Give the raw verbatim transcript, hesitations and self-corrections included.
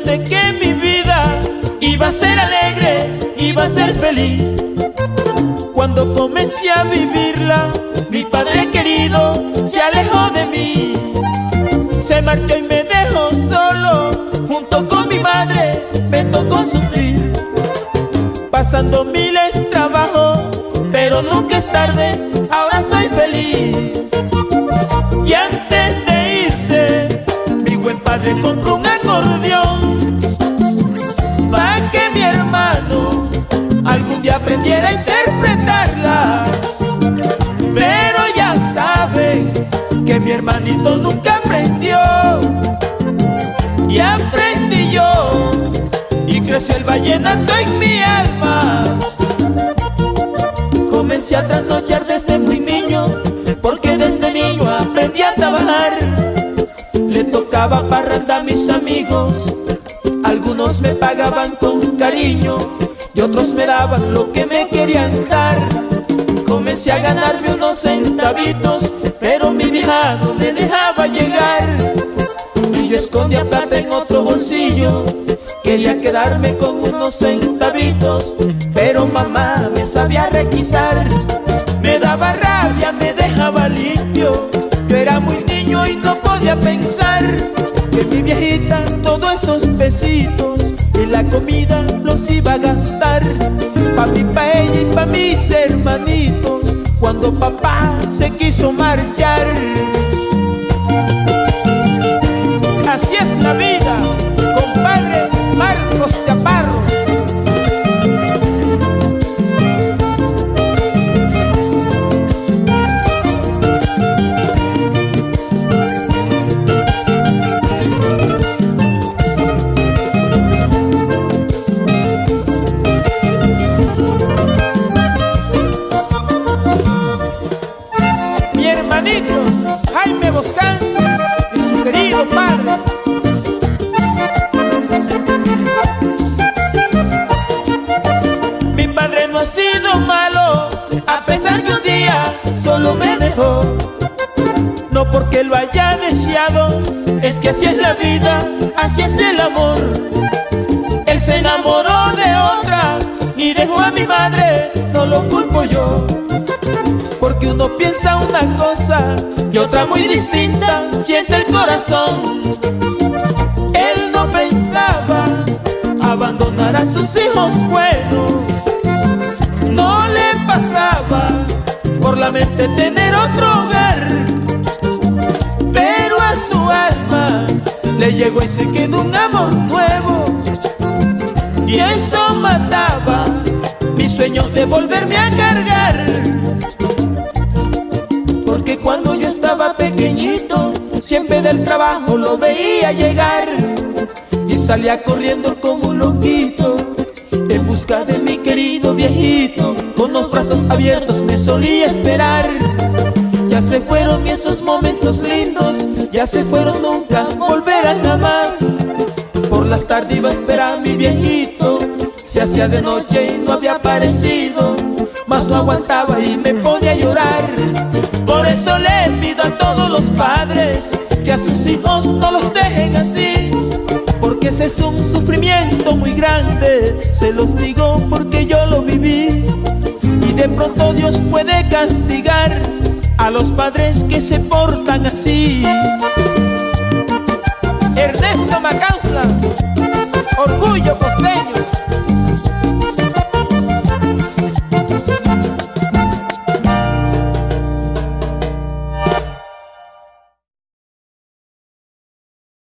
pensé que mi vida iba a ser alegre, iba a ser feliz. Cuando comencé a vivirla, mi padre querido se alejó de mí. Se marchó y me dejó solo, junto con mi madre me tocó sufrir. Pasando miles trabajos, pero nunca es tarde, ahora soy feliz. Y antes de irse, mi buen padre compró un acordeón, para que mi hermano algún día aprendiera a interpretarla. Pero ya saben que mi hermanito nunca aprendió, y aprendí yo, y creció el vallenato en mi alma. Comencé a trasnochar desde muy niño, porque desde niño aprendí a trabajar. Le tocaba parranda a mis amigos, algunos me pagaban con cariño y otros me daban lo que me querían dar. Comencé a ganarme unos centavitos, pero mi vieja no me dejaba llegar. Y yo escondía plata en otro bolsillo, quería quedarme con unos centavitos, pero mamá me sabía requisar. Me daba rabia, me dejaba limpio. Yo era muy niño y no podía pensar que mi viejita todos esos pesitos y la comida los iba a gastar pa' mí, pa' ella y pa' mis hermanitos cuando papá se quiso marchar. Así es la vida, compadre Marcos Chaparro. Mi hermanito Jaime Boscán y su querido padre. Mi padre no ha sido malo, a pesar que un día solo me dejó. No porque lo haya deseado, es que así es la vida, así es el amor. Él se enamoró de otra y dejó a mi madre, no lo culpo yo. Porque uno piensa una cosa y otra muy distinta siente el corazón. Él no pensaba abandonar a sus hijos buenos, no le pasaba por la mente tener otro hogar. Pero a su alma le llegó y se quedó un amor nuevo, y eso mataba mis sueños de volverme a cargar. Porque cuando yo estaba pequeñito, siempre del trabajo lo veía llegar, y salía corriendo como un loquito en busca de mi querido viejito. Con los brazos abiertos me solía esperar. Ya se fueron esos momentos lindos, ya se fueron, nunca volverán jamás. Por las tardes iba a esperar a mi viejito, se hacía de noche y no había aparecido, mas no aguantaba y me ponía a llorar. Por eso le pido a todos los padres que a sus hijos no los dejen así, porque ese es un sufrimiento muy grande, se los digo porque yo lo viví. Y de pronto Dios puede castigar a los padres que se portan así. Ernesto Macauslas, orgullo costeño.